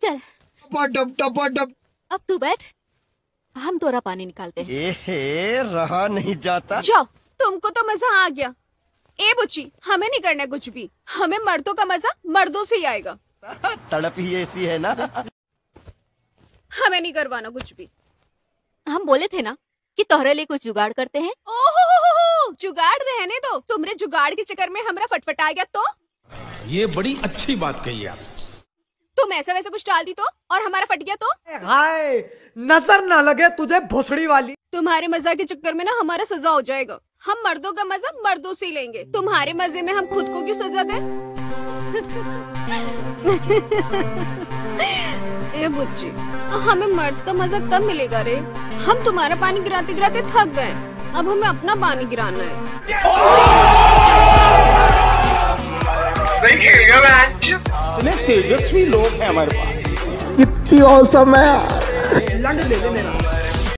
चल टप टप टप। अब तू बैठ, हम तोरा पानी निकालते हैं। एहे, रहा नहीं जाता। जाओ, तुमको तो मजा आ गया। ए बुच्ची, हमें नहीं करना कुछ भी, हमें मर्दों का मजा मर्दों से ही आएगा। तड़प ही ऐसी है ना। हमें नहीं करवाना कुछ भी। हम बोले थे ना कि तोहरे लिए कुछ जुगाड़ करते हैं। ओहो, जुगाड़ रहने दो। तुमरे जुगाड़ के चक्कर में हमरा फटफटा गया तो? ये बड़ी अच्छी बात कही आप। तुम ऐसा वैसा कुछ डाल दी तो और हमारा फट गया तो? हाय, नजर ना लगे तुझे भोसड़ी वाली। तुम्हारे मजा के चक्कर में ना हमारा सजा हो जाएगा। हम मर्दों का मजा मर्दों से ही लेंगे। तुम्हारे मजे में हम खुद को क्यों सजा दें? ए बुच्ची, हमें मर्द का मजा कब मिलेगा रे? हम तुम्हारा पानी गिराते गिराते थक गए, अब हमें अपना पानी गिराना है। इतने तेजस्वी लोग हैं हमारे पास। कितनी औसम है।